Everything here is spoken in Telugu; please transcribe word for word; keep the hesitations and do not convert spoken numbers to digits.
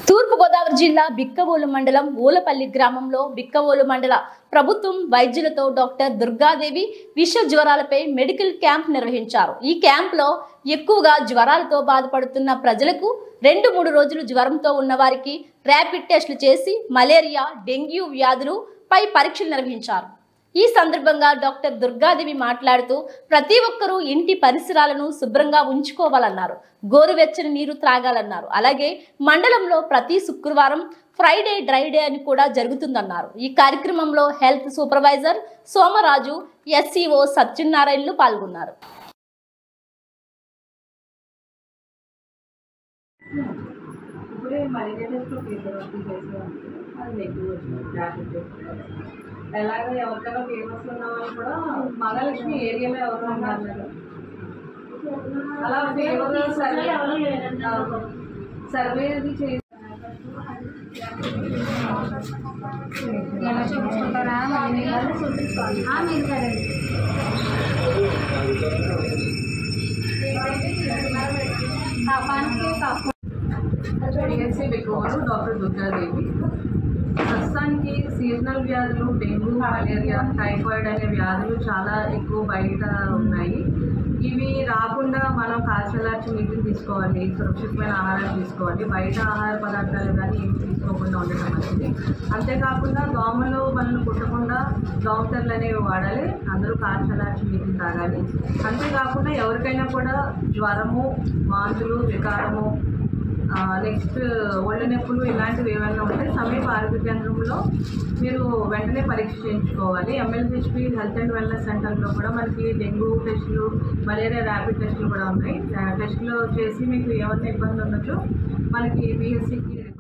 తూర్పు గోదావరి జిల్లా బిక్కవోలు మండలం ఊలపల్లి గ్రామంలో బిక్కవోలు మండల ప్రభుత్వం వైద్యులతో డాక్టర్ దుర్గాదేవి విష జ్వరాలపై మెడికల్ క్యాంప్ నిర్వహించారు। ఈ క్యాంప్ లో ఎక్కువగా జ్వరాలతో బాధపడుతున్న ప్రజలకు రెండు మూడు రోజులు జ్వరంతో ఉన్న వారికి ర్యాపిడ్ టెస్టులు చేసి మలేరియా, డెంగ్యూ వ్యాధులు పై పరీక్షలు నిర్వహించారు। ఈ సందర్భంగా డాక్టర్ దుర్గాదేవి మాట్లాడుతూ ప్రతి ఒక్కరూ ఇంటి పరిసరాలను శుభ్రంగా ఉంచుకోవాలన్నారు। గోరువెచ్చని నీరు త్రాగాలన్నారు। అలాగే మండలంలో ప్రతి శుక్రవారం ఫ్రైడే డ్రై డే అని కూడా జరుగుతుందన్నారు। ఈ కార్యక్రమంలో హెల్త్ సూపర్వైజర్ సోమరాజు, ఎస్సీఓ సత్యనారాయణలు పాల్గొన్నారు। ఎలాగో ఎవరికైనా ఫేమస్ ఉన్న వాళ్ళు కూడా మహాలక్ష్మి ఏరియాలో ఎవరు ఉన్నారు అలా ఫేమస్ సర్వే సర్వే అది చేసి చూపించుకుంటారా పిఎస్సి బిక్కవోలు డాక్టర్ దుర్గాదేవి। ప్రస్తుతానికి సీజనల్ వ్యాధులు డెంగ్యూ, మలేరియా, టైఫాయిడ్ అనే వ్యాధులు చాలా ఎక్కువ బయట ఉన్నాయి। ఇవి రాకుండా మనం కాల్షియం నీటిని తీసుకోవాలి, సురక్షితమైన ఆహారం తీసుకోవాలి, బయట ఆహార పదార్థాలు కానీ ఏమి తీసుకోకుండా ఉండటం మంచిది। అంతేకాకుండా దోమలు మనల్ని కుట్టకుండా దోమతెరలు అనేవి వాడాలి, అందరూ కాల్షియం నీటిని తాగాలి। అంతేకాకుండా ఎవరికైనా కూడా జ్వరము, వాంతులు, వికారము, నెక్స్ట్ ఒళ్ళు నొప్పులు ఇలాంటివి ఏమైనా ఉంటే సమీప ఆరోగ్య కేంద్రంలో మీరు వెంటనే పరీక్ష చేయించుకోవాలి। ఎంఎల్హెచ్పి హెల్త్ అండ్ వెల్నెస్ సెంటర్లో కూడా మనకి డెంగ్యూ టెస్టులు, మలేరియా ర్యాపిడ్ టెస్టులు కూడా ఉన్నాయి। టెస్టులు చేసి మీకు ఏమైనా ఇబ్బంది ఉండొచ్చు మనకి పిఎస్సికి